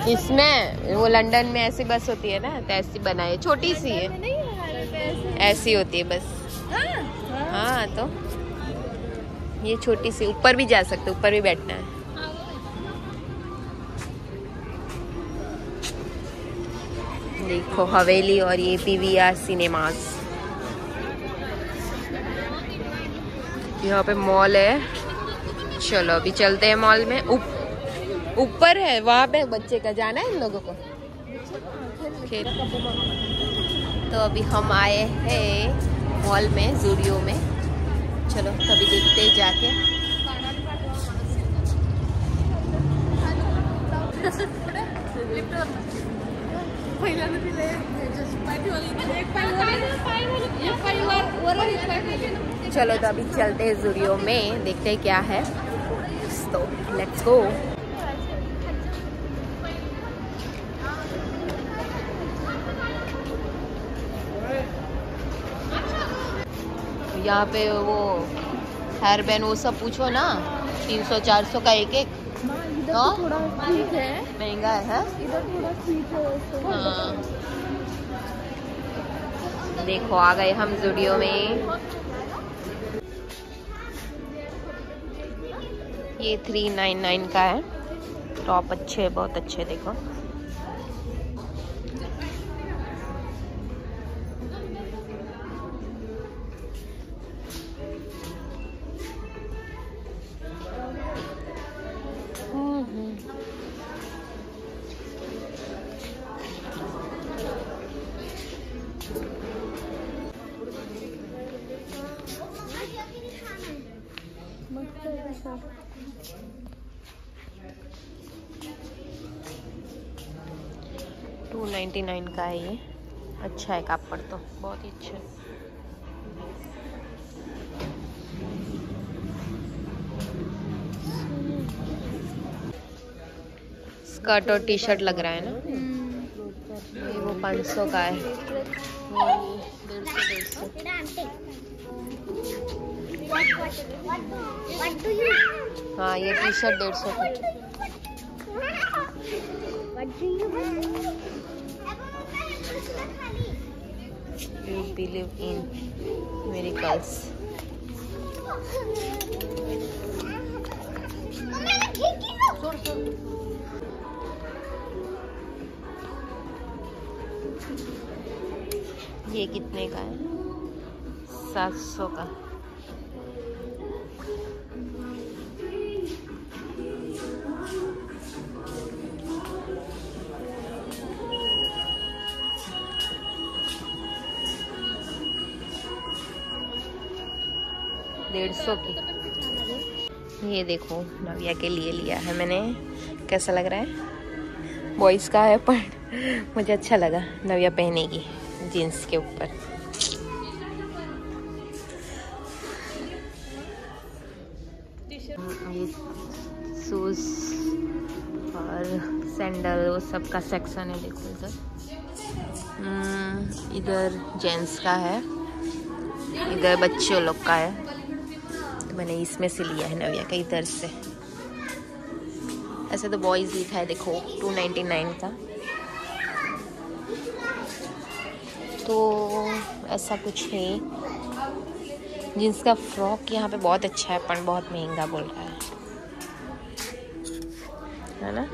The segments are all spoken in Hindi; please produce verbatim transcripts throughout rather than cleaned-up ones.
इसमें वो लंदन में ऐसी बस होती है ना, तो ऐसी बनाई, छोटी सी है, ऐसी होती है बस। हाँ तो ये छोटी सी, ऊपर भी जा सकते, ऊपर भी बैठना है। देखो हवेली और ये पीवीआर सिनेमास। यहाँ पे मॉल है। चलो अभी चलते हैं मॉल में। ऊपर है, वहाँ पे बच्चे का जाना है इन लोगों को खेल। तो अभी हम आए हैं मॉल में, ज़ूडियो में। चलो तभी देखते हैं जाके। चलो तो अभी चलते हैं ज़ूडियो में, देखते हैं क्या है। तो लेट्स गो। यहाँ पे वो हेयर बैंड वो सब पूछो ना, तीन सौ चार सौ का एक एक। तो थोड़ा ठीक है, महंगा है, इधर थोड़ा ठीक है। हाँ देखो आ गए हम ज़ूडियो में। ये थ्री नाइन नाइन का है। टॉप अच्छे, बहुत अच्छे। देखो टू नाइन्टी नाइन का है ये। अच्छा है कापड़ तो बहुत ही अच्छा है। स्कर्ट और टी शर्ट लग रहा है ना। ये वो पाँच सौ का है, डेढ़ सौ डेढ़ सौ। हाँ ये टी शर्ट डेढ़ सौ का। You believe in miracles. ये कितने का है? सात सौ का। डेढ़ सौ की। ये देखो नव्या के लिए लिया है मैंने। कैसा लग रहा है? बॉयज का है पर मुझे अच्छा लगा, नव्या पहनेगी जीन्स के ऊपर। ये शूज और सैंडल वो सब का सेक्शन है। देखो इधर इधर जेंट्स का है, इधर बच्चों लोग का है। तो मैंने इसमें से लिया है नव्या का, इधर से। ऐसे तो बॉयज लिखा है देखो, टू नाइन्टी नाइन का। तो ऐसा कुछ है। जींस का फ्रॉक यहाँ पे बहुत अच्छा है, पर बहुत महंगा बोल रहा है, है ना।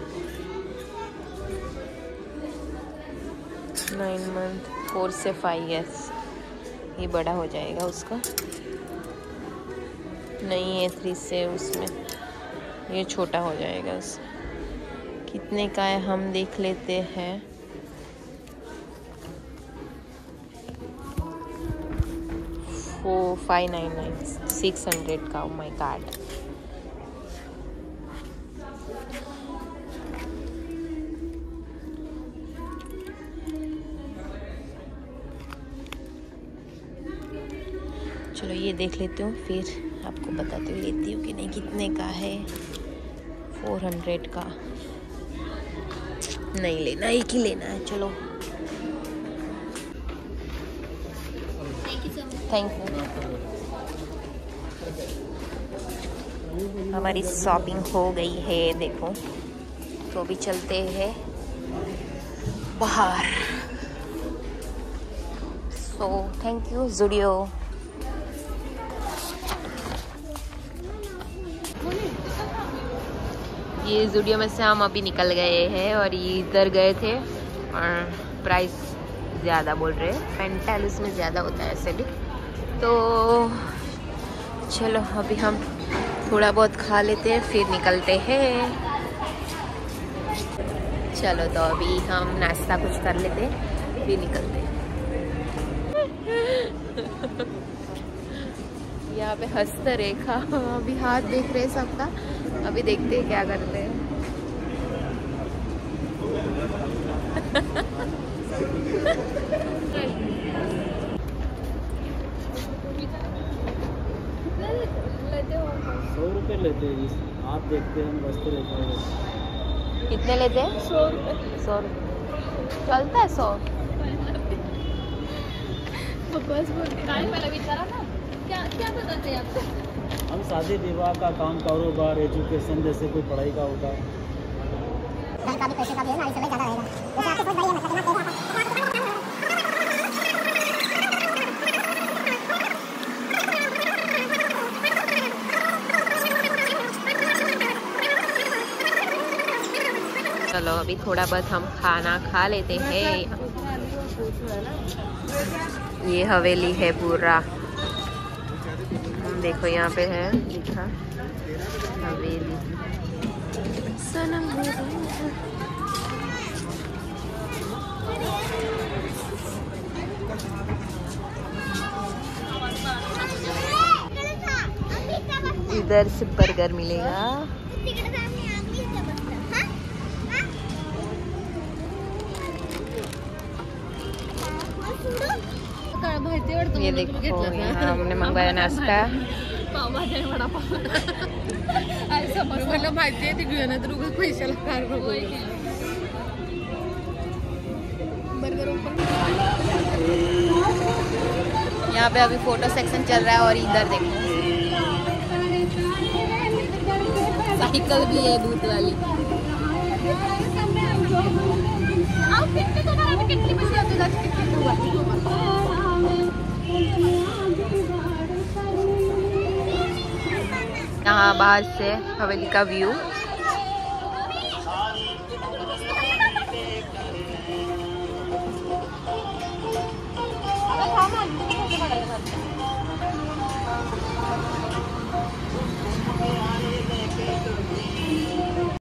नाइन मंथ फोर से फाइव ईयर्स। ये बड़ा हो जाएगा उसका। नहीं है थ्री से, उसमें ये छोटा हो जाएगा उसका। कितने का है हम देख लेते हैं। Four five nine nine six hundred का। Oh my god. चलो ये देख लेती हूँ, फिर आपको बताती हूँ लेती हूँ कि नहीं। कितने का है? फोर हंड्रेड का। नहीं लेना, एक ही लेना है। चलो थैंक यू। हमारी शॉपिंग हो गई है देखो। तो अभी चलते हैं बाहर। So thank you Zudio. ये ज़ूडियो में से हम अभी निकल गए हैं और ये इधर गए थे और प्राइस ज़्यादा बोल रहे हैं, पैंतालीस में ज़्यादा होता है ऐसे भी। तो चलो अभी हम थोड़ा बहुत खा लेते हैं फिर निकलते हैं। चलो तो अभी हम नाश्ता कुछ कर लेते हैं फिर निकलते हैं। यहाँ पे हस्तरेखा अभी हाथ देख रहे सबका, अभी देखते हैं क्या करते हैं। सौ रुपये लेते हैं, आप देखते हैं हम बसते रहते हैं। कितने लेते हैं? सौ रुपये। सौ चलता है सौ। बस पहले विचारा ना क्या क्या बताते हैं आपको? हम शादी विवाह का काम, कारोबार, एजुकेशन जैसे कोई पढ़ाई का होता है। पैसे का भी है ना, इसलिए ज़्यादा रहेगा। जैसे आपके बहुत बड़ी है चलो अभी थोड़ा बहुत हम खाना खा लेते हैं। ये हवेली है पूरा, देखो यहाँ पे है लिखा हवेली सनम। इधर से बर्गर मिलेगा। ये देखो यहाँ हमने मंगवाया नाश्ता। यहाँ पे अभी फोटो सेक्शन चल रहा है और इधर देखो साइकिल भी है दूध वाली। यहाँ बाहर से हवेली का व्यू।